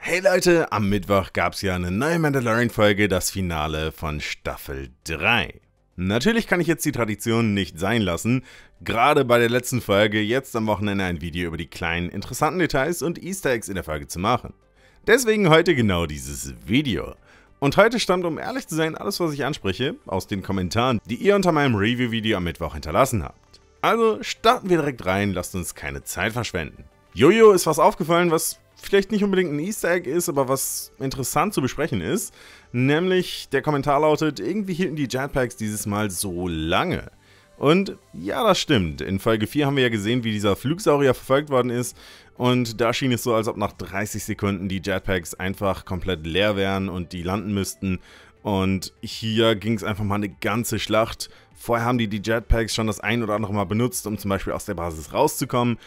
Hey Leute, am Mittwoch gab es ja eine neue Mandalorian-Folge, das Finale von Staffel 3. Natürlich kann ich jetzt die Tradition nicht sein lassen, gerade bei der letzten Folge jetzt am Wochenende ein Video über die kleinen interessanten Details und Easter Eggs in der Folge zu machen. Deswegen heute genau dieses Video. Und heute stammt, um ehrlich zu sein, alles, was ich anspreche, aus den Kommentaren, die ihr unter meinem Review-Video am Mittwoch hinterlassen habt. Also starten wir direkt rein, lasst uns keine Zeit verschwenden. Jojo ist was aufgefallen, was vielleicht nicht unbedingt ein Easter Egg ist, aber was interessant zu besprechen ist. Nämlich, der Kommentar lautet, irgendwie hielten die Jetpacks dieses Mal so lange. Und ja, das stimmt. In Folge 4 haben wir ja gesehen, wie dieser Flugsaurier verfolgt worden ist. Und da schien es so, als ob nach 30 Sekunden die Jetpacks einfach komplett leer wären und die landen müssten. Und hier ging es einfach mal eine ganze Schlacht. Vorher haben die Jetpacks schon das ein oder andere Mal benutzt, um zum Beispiel aus der Basis rauszukommen.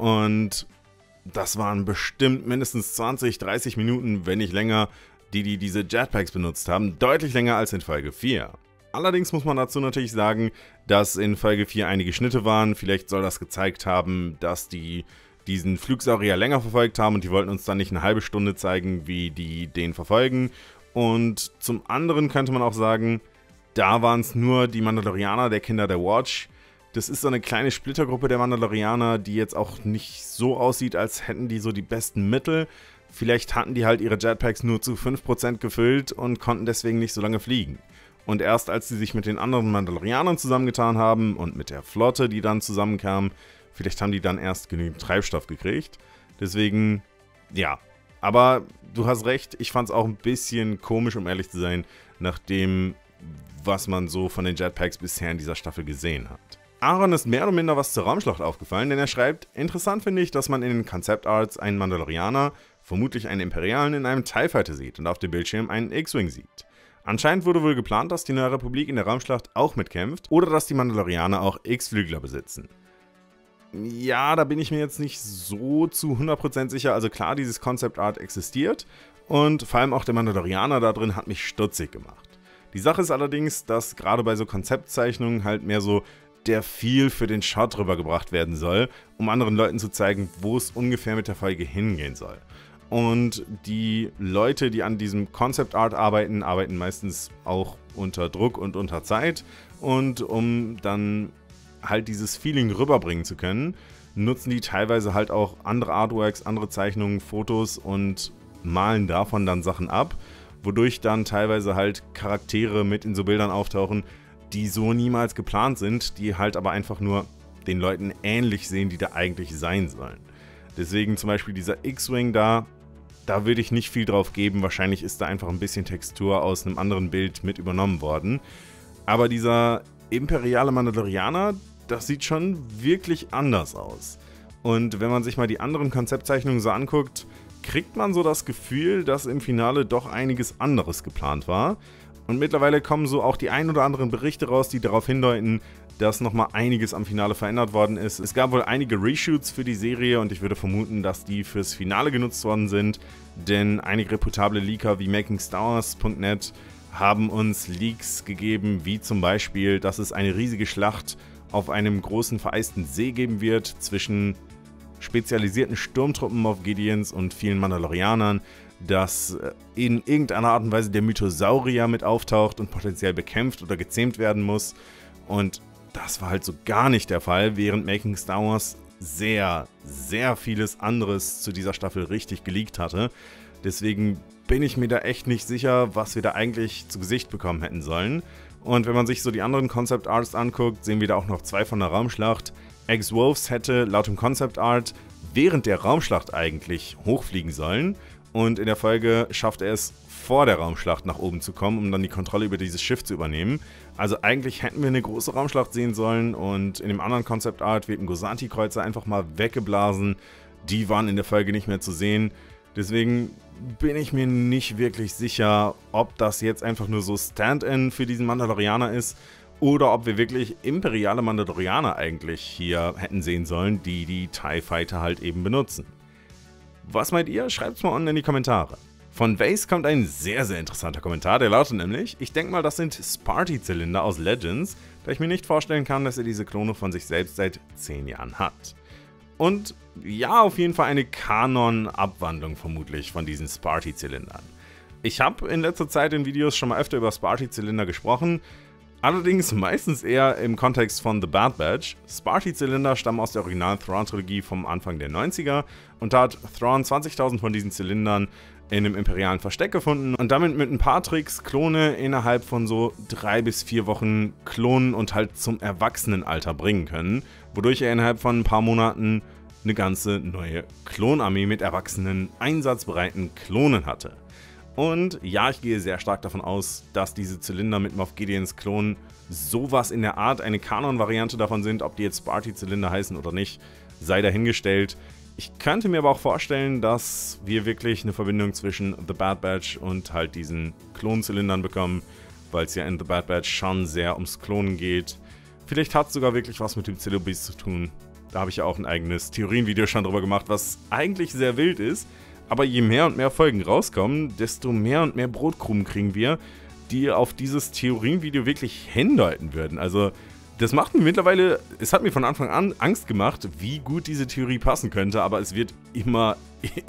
Und das waren bestimmt mindestens 20, 30 Minuten, wenn nicht länger, die diese Jetpacks benutzt haben. Deutlich länger als in Folge 4. Allerdings muss man dazu natürlich sagen, dass in Folge 4 einige Schnitte waren. Vielleicht soll das gezeigt haben, dass die diesen Flugsaurier länger verfolgt haben und die wollten uns dann nicht eine halbe Stunde zeigen, wie die den verfolgen. Und zum anderen könnte man auch sagen, da waren es nur die Mandalorianer der Kinder der Watch. Das ist so eine kleine Splittergruppe der Mandalorianer, die jetzt auch nicht so aussieht, als hätten die so die besten Mittel. Vielleicht hatten die halt ihre Jetpacks nur zu 5% gefüllt und konnten deswegen nicht so lange fliegen. Und erst als sie sich mit den anderen Mandalorianern zusammengetan haben und mit der Flotte, die dann zusammenkam, vielleicht haben die dann erst genügend Treibstoff gekriegt. Deswegen, ja. Aber du hast recht, ich fand es auch ein bisschen komisch, um ehrlich zu sein, nach dem, was man so von den Jetpacks bisher in dieser Staffel gesehen hat. Aaron ist mehr oder minder was zur Raumschlacht aufgefallen, denn er schreibt, interessant finde ich, dass man in den Concept Arts einen Mandalorianer, vermutlich einen Imperialen, in einem TIE Fighter sieht und auf dem Bildschirm einen X-Wing sieht. Anscheinend wurde wohl geplant, dass die Neue Republik in der Raumschlacht auch mitkämpft oder dass die Mandalorianer auch X-Flügler besitzen. Ja, da bin ich mir jetzt nicht so zu 100% sicher, also klar, dieses Concept Art existiert und vor allem auch der Mandalorianer da drin hat mich stutzig gemacht. Die Sache ist allerdings, dass gerade bei so Konzeptzeichnungen halt mehr so der Feel für den Shot rübergebracht werden soll, um anderen Leuten zu zeigen, wo es ungefähr mit der Folge hingehen soll. Und die Leute, die an diesem Concept Art arbeiten, arbeiten meistens auch unter Druck und unter Zeit. Und um dann halt dieses Feeling rüberbringen zu können, nutzen die teilweise halt auch andere Artworks, andere Zeichnungen, Fotos und malen davon dann Sachen ab, wodurch dann teilweise halt Charaktere mit in so Bildern auftauchen, die so niemals geplant sind, die halt aber einfach nur den Leuten ähnlich sehen, die da eigentlich sein sollen. Deswegen zum Beispiel dieser X-Wing da würde ich nicht viel drauf geben, wahrscheinlich ist da einfach ein bisschen Textur aus einem anderen Bild mit übernommen worden. Aber dieser imperiale Mandalorianer, das sieht schon wirklich anders aus. Und wenn man sich mal die anderen Konzeptzeichnungen so anguckt, kriegt man so das Gefühl, dass im Finale doch einiges anderes geplant war. Und mittlerweile kommen so auch die ein oder anderen Berichte raus, die darauf hindeuten, dass nochmal einiges am Finale verändert worden ist. Es gab wohl einige Reshoots für die Serie und ich würde vermuten, dass die fürs Finale genutzt worden sind, denn einige reputable Leaker wie MakingStarWars.net haben uns Leaks gegeben, wie zum Beispiel, dass es eine riesige Schlacht auf einem großen vereisten See geben wird zwischen spezialisierten Sturmtruppen Moff Gideons und vielen Mandalorianern, dass in irgendeiner Art und Weise der Mythosaurier mit auftaucht und potenziell bekämpft oder gezähmt werden muss. Und das war halt so gar nicht der Fall, während Making Star Wars sehr, sehr vieles anderes zu dieser Staffel richtig geleakt hatte. Deswegen bin ich mir da echt nicht sicher, was wir da eigentlich zu Gesicht bekommen hätten sollen. Und wenn man sich so die anderen Concept Arts anguckt, sehen wir da auch noch zwei von der Raumschlacht. X-Wolves hätte laut dem Concept Art während der Raumschlacht eigentlich hochfliegen sollen. Und in der Folge schafft er es, vor der Raumschlacht nach oben zu kommen, um dann die Kontrolle über dieses Schiff zu übernehmen. Also eigentlich hätten wir eine große Raumschlacht sehen sollen und in dem anderen Concept Art wird ein Gozanti-Kreuzer einfach mal weggeblasen. Die waren in der Folge nicht mehr zu sehen. Deswegen bin ich mir nicht wirklich sicher, ob das jetzt einfach nur so Stand-in für diesen Mandalorianer ist oder ob wir wirklich imperiale Mandalorianer eigentlich hier hätten sehen sollen, die die TIE Fighter halt eben benutzen. Was meint ihr? Schreibt es mal unten in die Kommentare. Von Vase kommt ein sehr, sehr interessanter Kommentar, der lautet nämlich, ich denke mal, das sind Sparty-Zylinder aus Legends, da ich mir nicht vorstellen kann, dass er diese Klone von sich selbst seit 10 Jahren hat. Und ja, auf jeden Fall eine Kanon-Abwandlung vermutlich von diesen Sparty-Zylindern. Ich habe in letzter Zeit in Videos schon mal öfter über Sparty-Zylinder gesprochen, allerdings meistens eher im Kontext von The Bad Batch. Sparty-Zylinder stammen aus der Original-Thrawn-Trilogie vom Anfang der 90er und da hat Thrawn 20.000 von diesen Zylindern in einem imperialen Versteck gefunden und damit mit ein paar Tricks Klone innerhalb von so 3 bis 4 Wochen klonen und halt zum Erwachsenenalter bringen können, wodurch er innerhalb von ein paar Monaten eine ganze neue Klonarmee mit erwachsenen, einsatzbereiten Klonen hatte. Und ja, ich gehe sehr stark davon aus, dass diese Zylinder mit Moff Gideons Klonen sowas in der Art eine Kanon-Variante davon sind. Ob die jetzt Sparty-Zylinder heißen oder nicht, sei dahingestellt. Ich könnte mir aber auch vorstellen, dass wir wirklich eine Verbindung zwischen The Bad Batch und halt diesen Klonzylindern bekommen, weil es ja in The Bad Batch schon sehr ums Klonen geht. Vielleicht hat es sogar wirklich was mit dem Zillobis zu tun. Da habe ich ja auch ein eigenes Theorienvideo schon drüber gemacht, was eigentlich sehr wild ist. Aber je mehr und mehr Folgen rauskommen, desto mehr und mehr Brotkrumen kriegen wir, die auf dieses Theorienvideo wirklich hindeuten würden. Also das macht mir mittlerweile, es hat mir von Anfang an Angst gemacht, wie gut diese Theorie passen könnte, aber es wird immer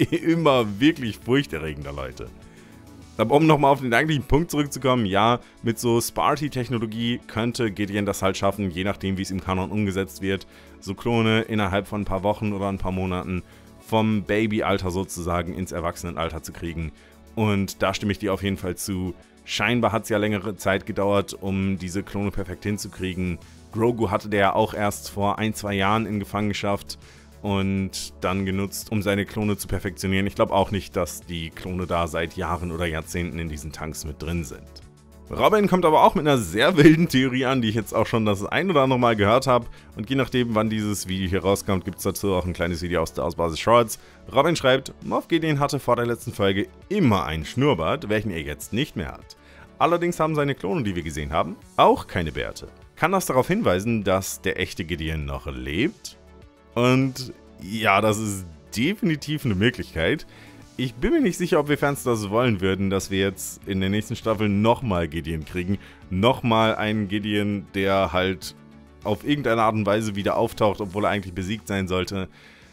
wirklich furchterregender, Leute. Aber um nochmal auf den eigentlichen Punkt zurückzukommen, ja, mit so Sparty-Technologie könnte Gideon das halt schaffen, je nachdem wie es im Kanon umgesetzt wird, so Klone innerhalb von ein paar Wochen oder ein paar Monaten vom Babyalter sozusagen ins Erwachsenenalter zu kriegen. Und da stimme ich dir auf jeden Fall zu. Scheinbar hat es ja längere Zeit gedauert, um diese Klone perfekt hinzukriegen. Grogu hatte der ja auch erst vor 1-2 Jahren in Gefangenschaft und dann genutzt, um seine Klone zu perfektionieren. Ich glaube auch nicht, dass die Klone da seit Jahren oder Jahrzehnten in diesen Tanks mit drin sind. Robin kommt aber auch mit einer sehr wilden Theorie an, die ich jetzt auch schon das ein oder andere Mal gehört habe. Und je nachdem, wann dieses Video hier rauskommt, gibt es dazu auch ein kleines Video aus der Ausbasis Shorts. Robin schreibt, Moff Gideon hatte vor der letzten Folge immer einen Schnurrbart, welchen er jetzt nicht mehr hat. Allerdings haben seine Klone, die wir gesehen haben, auch keine Bärte. Kann das darauf hinweisen, dass der echte Gideon noch lebt? Und ja, das ist definitiv eine Möglichkeit. Ich bin mir nicht sicher, ob wir Fans das wollen würden, dass wir jetzt in der nächsten Staffel nochmal Gideon kriegen. Nochmal einen Gideon, der halt auf irgendeine Art und Weise wieder auftaucht, obwohl er eigentlich besiegt sein sollte.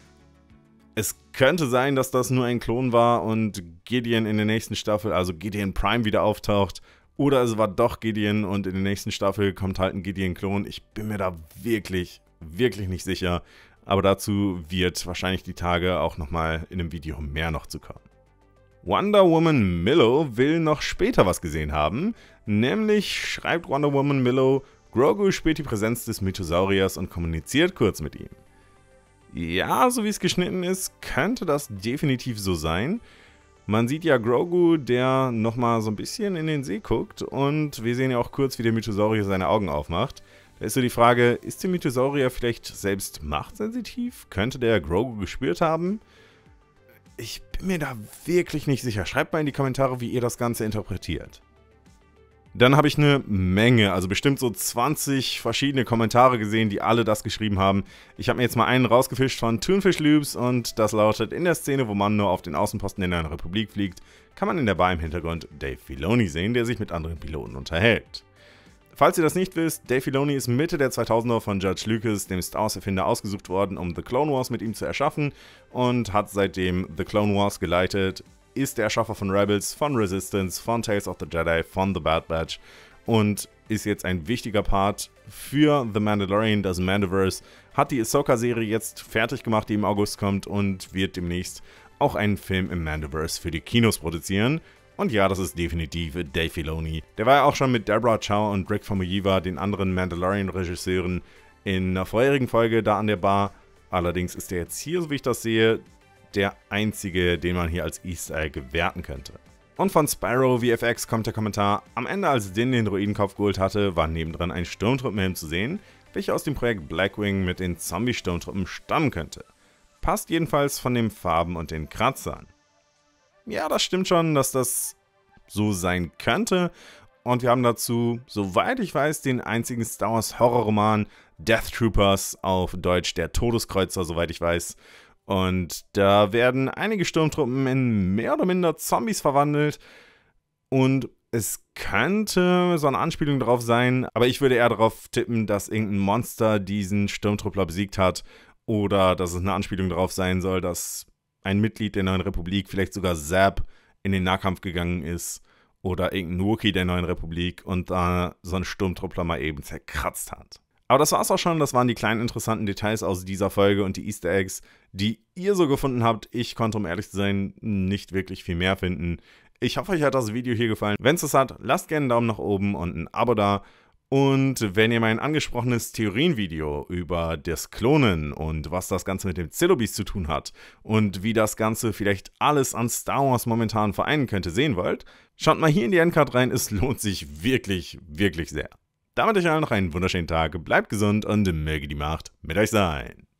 Es könnte sein, dass das nur ein Klon war und Gideon in der nächsten Staffel, also Gideon Prime, wieder auftaucht. Oder es war doch Gideon und in der nächsten Staffel kommt halt ein Gideon-Klon. Ich bin mir da wirklich nicht sicher. Aber dazu wird wahrscheinlich die Tage auch nochmal in einem Video mehr noch zu kommen. Wonder Woman Millo will noch später was gesehen haben. Nämlich schreibt Wonder Woman Millo, Grogu spürt die Präsenz des Mythosauriers und kommuniziert kurz mit ihm. Ja, so wie es geschnitten ist, könnte das definitiv so sein. Man sieht ja Grogu, der nochmal so ein bisschen in den See guckt und wir sehen ja auch kurz, wie der Mythosaurier seine Augen aufmacht. Da ist so die Frage, ist der Mythosaurier vielleicht selbst machtsensitiv? Könnte der Grogu gespürt haben? Ich bin mir da wirklich nicht sicher. Schreibt mal in die Kommentare, wie ihr das Ganze interpretiert. Dann habe ich eine Menge, also bestimmt so 20 verschiedene Kommentare gesehen, die alle das geschrieben haben. Ich habe mir jetzt mal einen rausgefischt von Thunfish Loops und das lautet: In der Szene, wo man nur auf den Außenposten in der Republik fliegt, kann man in der Bar im Hintergrund Dave Filoni sehen, der sich mit anderen Piloten unterhält. Falls ihr das nicht wisst, Dave Filoni ist Mitte der 2000er von George Lucas, dem Star Wars-Erfinder, ausgesucht worden, um The Clone Wars mit ihm zu erschaffen und hat seitdem The Clone Wars geleitet, ist der Erschaffer von Rebels, von Resistance, von Tales of the Jedi, von The Bad Batch und ist jetzt ein wichtiger Part für The Mandalorian, das Mandoverse, hat die Ahsoka-Serie jetzt fertig gemacht, die im August kommt und wird demnächst auch einen Film im Mandoverse für die Kinos produzieren. Und ja, das ist definitiv Dave Filoni. Der war ja auch schon mit Deborah Chow und Rick Famuyiwa, den anderen Mandalorian-Regisseuren, in einer vorherigen Folge da an der Bar. Allerdings ist er jetzt hier, so wie ich das sehe, der einzige, den man hier als Easter Egg werten könnte. Und von Spyro VFX kommt der Kommentar: Am Ende, als Din den Droidenkopf geholt hatte, war nebendran ein Sturmtruppenhelm zu sehen, welcher aus dem Projekt Blackwing mit den Zombie-Sturmtruppen stammen könnte. Passt jedenfalls von den Farben und den Kratzern. Ja, das stimmt schon, dass das so sein könnte. Und wir haben dazu, soweit ich weiß, den einzigen Star Wars Horrorroman Death Troopers, auf Deutsch der Todeskreuzer, soweit ich weiß. Und da werden einige Sturmtruppen in mehr oder minder Zombies verwandelt. Und es könnte so eine Anspielung darauf sein, aber ich würde eher darauf tippen, dass irgendein Monster diesen Sturmtruppler besiegt hat oder dass es eine Anspielung darauf sein soll, dass ein Mitglied der Neuen Republik, vielleicht sogar Zap, in den Nahkampf gegangen ist oder irgendein Wookie der Neuen Republik und da so einen Sturmtruppler mal eben zerkratzt hat. Aber das war's auch schon, das waren die kleinen interessanten Details aus dieser Folge und die Easter Eggs, die ihr so gefunden habt. Ich konnte, um ehrlich zu sein, nicht wirklich viel mehr finden. Ich hoffe, euch hat das Video hier gefallen. Wenn es das hat, lasst gerne einen Daumen nach oben und ein Abo da. Und wenn ihr mein angesprochenes Theorienvideo über das Klonen und was das Ganze mit dem Zillobeast zu tun hat und wie das Ganze vielleicht alles an Star Wars momentan vereinen könnte, sehen wollt, schaut mal hier in die Endcard rein, es lohnt sich wirklich, wirklich sehr. Damit euch allen noch einen wunderschönen Tag, bleibt gesund und möge die Macht mit euch sein.